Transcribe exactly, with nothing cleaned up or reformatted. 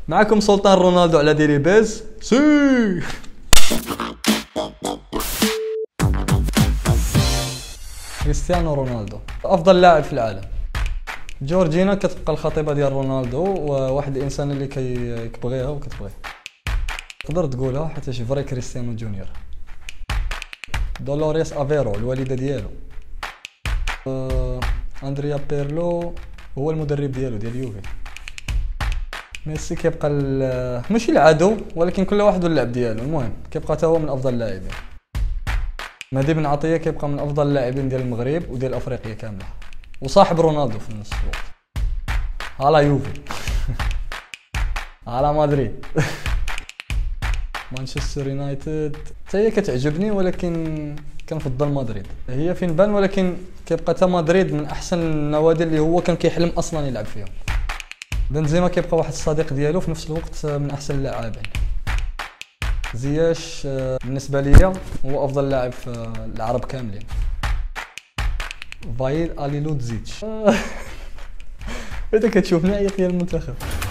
معكم سلطان رونالدو على ديري بيز سي. كريستيانو رونالدو افضل لاعب في العالم. جورجينا كتبقى الخطيبه ديال رونالدو وواحد الانسان اللي كيبغيها وكتبغيه. تقدر تقولها حتى شي فري كريستيانو جونيور. دولوريس افيرو الوالده ديالو. أه... اندريا بيرلو هو المدرب ديالو ديال يوفي. ميسي كيبقى ماشي العدو ولكن كل واحد واللعب ديالو. المهم كيبقى حتى هو من افضل اللاعبين. مهدي بن عطيه كيبقى من افضل اللاعبين ديال المغرب وديال افريقيا كامله وصاحب رونالدو في نفس الوقت. على يوفي على مدريد مانشستر يونايتد حتى هي كتعجبني ولكن كنفضل مدريد. هي فين بان ولكن كيبقى حتى مدريد من احسن النوادي اللي هو كان كيحلم اصلا يلعب فيهم. بنزيما كيبقى واحد الصديق ديالو في نفس الوقت من احسن اللاعبين. زياش بالنسبه ليا هو افضل لاعب في العرب كاملين. فايد الي لودزيتش. انت كتشوفني عيط ديال المنتخب.